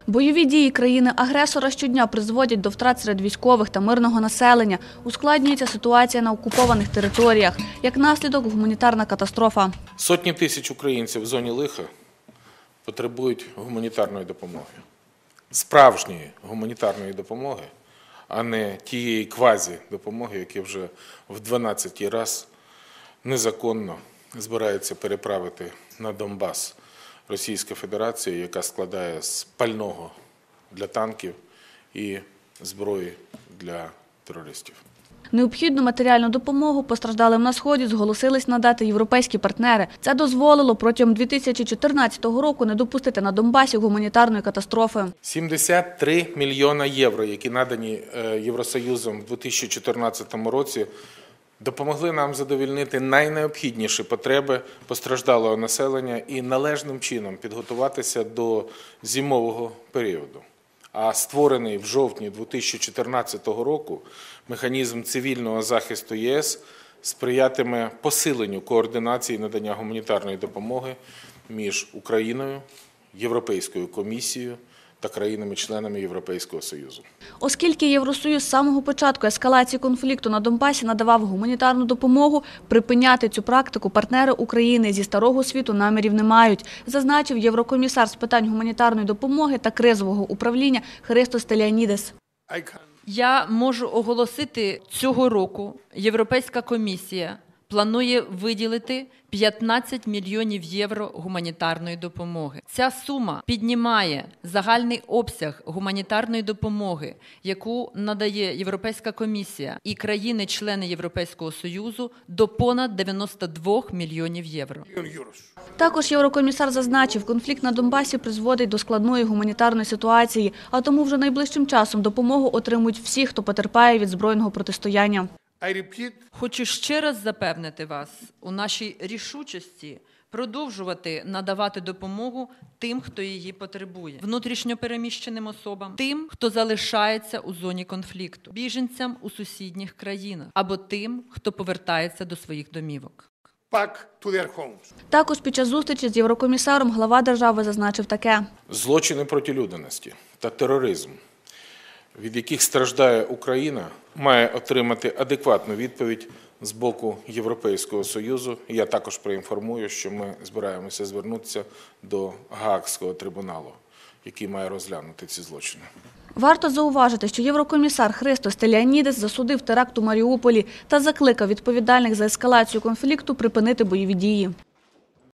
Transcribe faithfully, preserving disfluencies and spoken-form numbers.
Бойові дії країни-агресора щодня призводять до втрат серед військових та мирного населення. Ускладнюється ситуація на окупованих територіях. Як наслідок – гуманітарна катастрофа. Сотні тисяч українців в зоні лиха потребують гуманітарної допомоги. Справжньої гуманітарної допомоги, а не тієї квазі-допомоги, яка вже в дванадцятий раз незаконно збирається переправити на Донбас Російська Федерація, яка складає з пального для танків і зброї для терористів. Необхідну матеріальну допомогу постраждалим на Сході зголосились надати європейські партнери. Це дозволило протягом дві тисячі чотирнадцятого року не допустити на Донбасі гуманітарної катастрофи. сімдесят три мільйона євро, які надані Євросоюзом у дві тисячі чотирнадцятому році, допомогли нам задовольнити найнеобхідніші потреби постраждалого населення і належним чином підготуватися до зимового періоду. А створений в жовтні дві тисячі чотирнадцятого року механізм цивільного захисту ЄС сприятиме посиленню координації надання гуманітарної допомоги між Україною, Європейською комісією та країнами-членами Європейського Союзу. Оскільки Євросоюз з самого початку ескалації конфлікту на Донбасі надавав гуманітарну допомогу, припиняти цю практику партнери України зі Старого світу намірів не мають, зазначив єврокомісар з питань гуманітарної допомоги та кризового управління Христос Стиліанідес. Я можу оголосити, цього року Європейська комісія планує виділити п'ятнадцять мільйонів євро гуманітарної допомоги. Ця сума піднімає загальний обсяг гуманітарної допомоги, яку надає Європейська комісія і країни-члени Європейського Союзу, до понад дев'яноста двох мільйонів євро. Також єврокомісар зазначив, конфлікт на Донбасі призводить до складної гуманітарної ситуації, а тому вже найближчим часом допомогу отримують всі, хто потерпає від збройного протистояння. Хочу ще раз запевнити вас у нашій рішучості продовжувати надавати допомогу тим, хто її потребує, внутрішньо переміщеним особам, тим, хто залишається у зоні конфлікту, біженцям у сусідніх країнах або тим, хто повертається до своїх домівок. Також під час зустрічі з єврокомісаром глава держави зазначив таке. Злочини проти людяності та тероризм, від яких страждає Україна, має отримати адекватну відповідь з боку Європейського Союзу. Я також проінформую, що ми збираємося звернутися до Гаазького трибуналу, який має розглянути ці злочини. Варто зауважити, що єврокомісар Христос Стиліанідес засудив теракт у Маріуполі та закликав відповідальних за ескалацію конфлікту припинити бойові дії.